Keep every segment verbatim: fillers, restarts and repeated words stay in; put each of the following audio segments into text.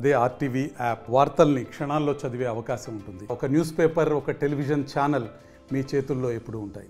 అదే RTV app వార్తల్ని క్షణాల్లో చదివే అవకాశం ఉంటుంది. ఒక న్యూస్ పేపర్, ఒక టెలివిజన్ ఛానల్ మీ చేతుల్లో ఎప్పుడూ ఉంటాయి.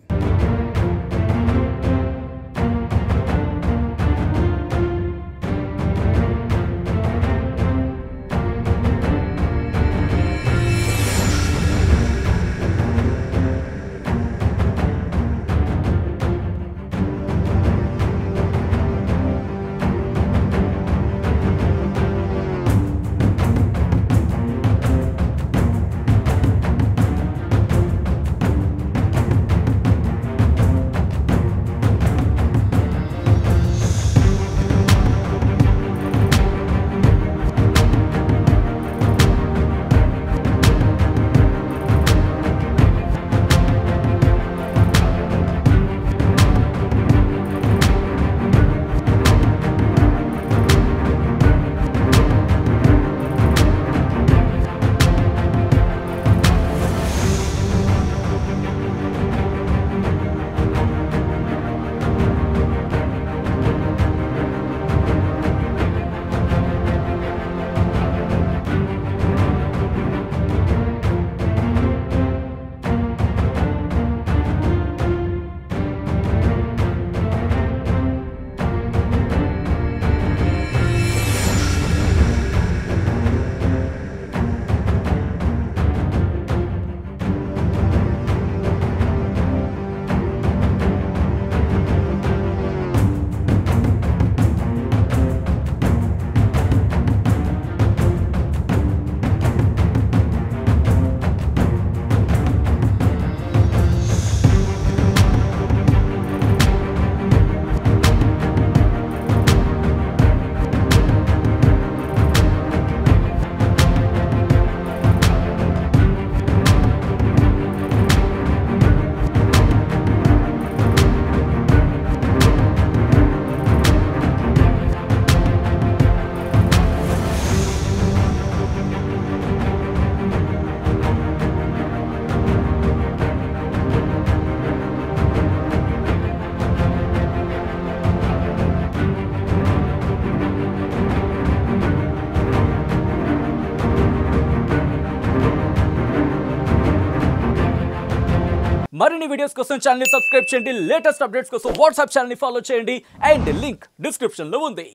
మరిన్ని వీడియోస్ కోసం ఛానల్ ని సబ్స్క్రైబ్ చేయండి. లేటెస్ట్ అప్డేట్స్ కోసం వాట్సాప్ ఛానల్ ని ఫాలో చేయండి. అండ్ లింక్ డిస్క్రిప్షన్ లో ఉంది.